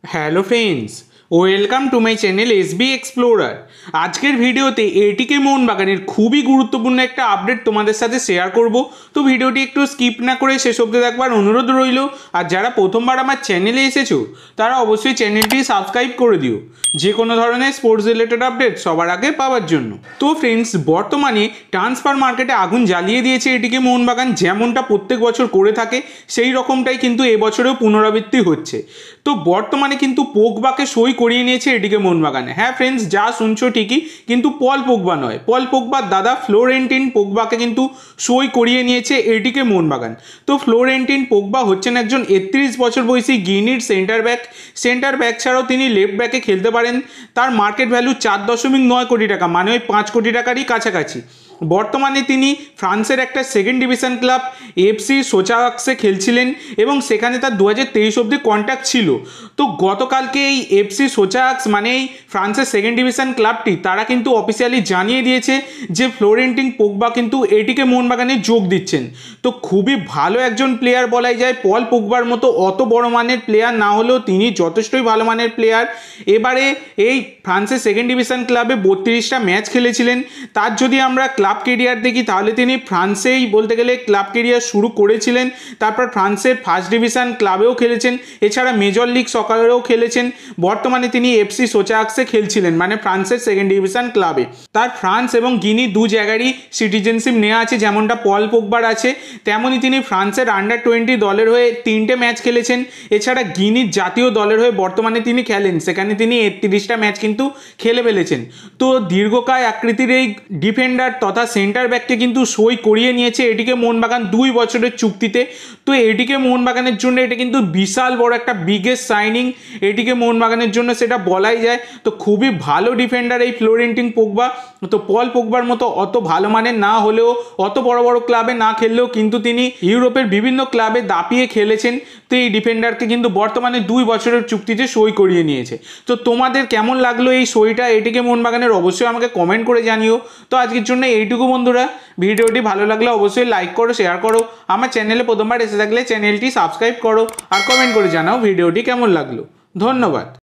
Hello friends, welcome to my channel SB explorer. আজকের ভিডিওতে এটিকে মোহনবাগানের খুবই গুরুত্বপূর্ণ একটা আপডেট তোমাদের সাথে শেয়ার করব। তো ভিডিওটি একটু স্কিপ না করে শেষ অবধি দেখবার অনুরোধ রইল। আর যারা প্রথমবার আমার চ্যানেলে এসেছো তারা অবশ্যই চ্যানেলটি সাবস্ক্রাইব করে দিও যে কোনো ধরনের স্পোর্টস রিলেটেড আপডেট সবার আগে পাওয়ার জন্য। তো ফ্রেন্ডস, বর্তমানে ট্রান্সফার মার্কেটে আগুন জ্বালিয়ে দিয়েছে এটিকে মোহনবাগান, যেমনটা প্রত্যেক বছর করে থাকে সেই রকমটাই কিন্তু এবছরেও পুনরাবৃত্তি হচ্ছে। তো বর্তমানে কিন্তু পোগবাকে সই করিয়ে নিয়েছে এটিকে মোহনবাগানে। হ্যাঁ ফ্রেন্ডস, যা শুনছো ঠিকই, কিন্তু পল পোগবা নয়, পল পোগবার দাদা ফ্লোরেন্টিন পোগবাকে কিন্তু সই করিয়ে নিয়েছে এটিকে মোহনবাগান। তো ফ্লোরেন্টিন পোগবা হচ্ছেন একজন 31 বছর বয়সী গিনির সেন্টার ব্যাক ছাড়াও তিনি লেফট ব্যাকে খেলতে পারেন। তার মার্কেট ভ্যালু 4.9 কোটি টাকা, মানে ওই 5 কোটি টাকারই কাছাকাছি। বর্তমানে তিনি ফ্রান্সের একটা সেকেন্ড ডিভিশন ক্লাব এফসি সোচাক্সে খেলছিলেন এবং সেখানে তার 2023 অবধি কন্ট্যাক্ট ছিল। তো গতকালকে এই এফসি সোচাক্স মানে এই ফ্রান্সের সেকেন্ড ডিভিশন ক্লাবটি তারা কিন্তু অফিসিয়ালি জানিয়ে দিয়েছে যে ফ্লোরেন্টিন পোগবা কিন্তু এটিকে মোহনবাগানে যোগ দিচ্ছেন। তো খুবই ভালো একজন প্লেয়ার বলাই যায়। পল পোগবার মতো অত বড় মানের প্লেয়ার না হলেও তিনি যথেষ্টই ভালো মানের প্লেয়ার। এবারে এই ফ্রান্সের সেকেন্ড ডিভিশন ক্লাবে 32টা ম্যাচ খেলেছিলেন। তার যদি আমরা ক্লাব কেরিয়ার দেখি তাহলে তিনি ফ্রান্সেই বলতে গেলে ক্লাব কেরিয়ার শুরু করেছিলেন। তারপর ফ্রান্সের ফার্স্ট ডিভিশন ক্লাবেও খেলেছেন, এছাড়া মেজর লিগ সকারেও খেলেছেন। বর্তমানে তিনি এফসি সোচাক্সে খেলছিলেন, মানে ফ্রান্সের সেকেন্ড ডিভিশন ক্লাবে। তার ফ্রান্স এবং গিনি দু জায়গারই সিটিজেনশিপ নেওয়া আছে, যেমনটা পল পোগবার আছে তেমনই তিনি ফ্রান্সের আন্ডার-20 দলের হয়ে 3টে ম্যাচ খেলেছেন। এছাড়া গিনির জাতীয় দলের হয়ে বর্তমানে তিনি খেলেন, সেখানে তিনি 31টা ম্যাচ কিন্তু খেলে ফেলেছেন। তো দীর্ঘকায় আকৃতির এই ডিফেন্ডার তথা সেন্টার ব্যাককে কিন্তু সই করিয়ে নিয়েছে এটিকে মোহনবাগান 2 বছরের চুক্তিতে। তো এটিকে মোহনবাগানের জন্য এটা কিন্তু বিশাল বড় একটা বিগেস্ট সাইনিং এটিকে মোহনবাগানের জন্য, সেটা বলাই যায়। তো খুবই ভালো ডিফেন্ডার এই ফ্লোরেন্টিন পোগবা। তো পল পোগবার মতো অত ভালো মানের না হলেও, অত বড় বড় ক্লাবে না খেললেও কিন্তু তিনি ইউরোপের বিভিন্ন ক্লাবে দাপিয়ে খেলেছেন। তো এই ডিফেন্ডারকে কিন্তু বর্তমানে 2 বছরের চুক্তিতে সই করিয়ে নিয়েছে। তো তোমাদের কেমন লাগলো এই সইটা এটিকে মোহনবাগানের, অবশ্যই আমাকে কমেন্ট করে জানিও। তো আজকের জন্য এইটুকু বন্ধুরা, ভিডিওটি ভালো লাগলে অবশ্যই লাইক করো, শেয়ার করো, আমার চ্যানেলে প্রথমবার এসে থাকলে চ্যানেলটি সাবস্ক্রাইব করো আর কমেন্ট করে জানাও ভিডিওটি কেমন লাগলো। ধন্যবাদ।